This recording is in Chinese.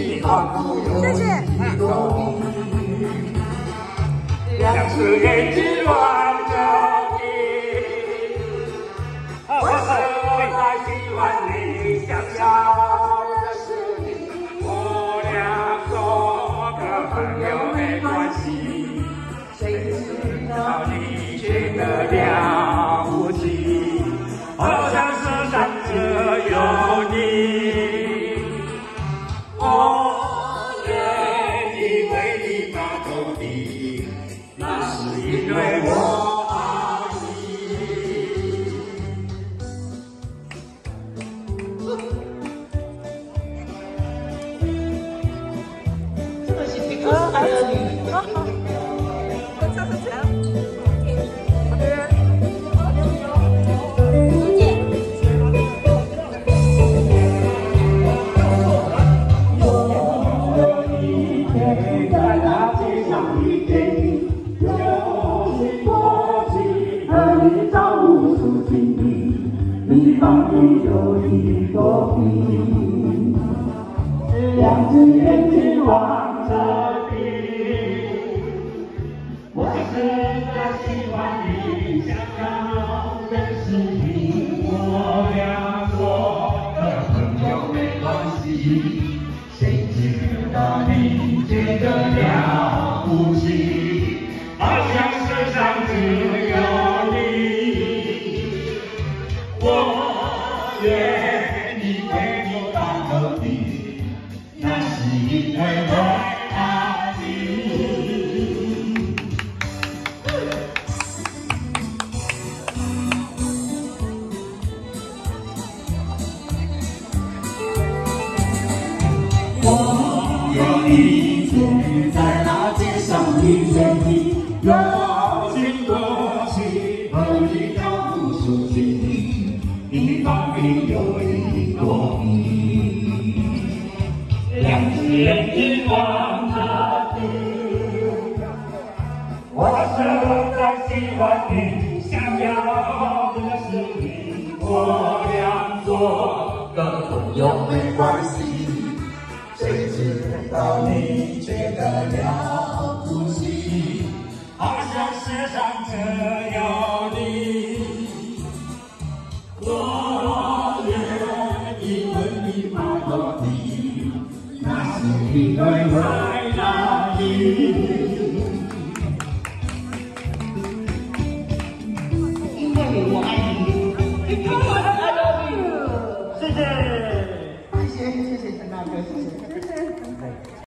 谢谢。 两只眼睛望着你，我在希望你想要的是你，我俩做个朋友没关系，谁知道你觉得了不起，好像世上只有你，我愿意为你把头低。那是因为我爱你。 这个是苹果爱你。 这是谁？ 你旁边有一朵云，两只眼睛望着你。我实在希望你想要的是你，我俩做个朋友没关系。谁知道你觉得了不起，好像世上只有你。我愿意为你把头低，那是因为我爱你。我愿意住在那街上遇见你，有经过去和你到无数经历。你旁边有一朵云，两只眼睛望着你。我实在希望你想要的是你，我俩做个朋友没关系。谁知道你觉得了不起，好像世上只有你。我愿意为你把头低，那是因为我爱你。因为我爱你，因为我爱你。谢谢，谢谢陈大哥，谢谢。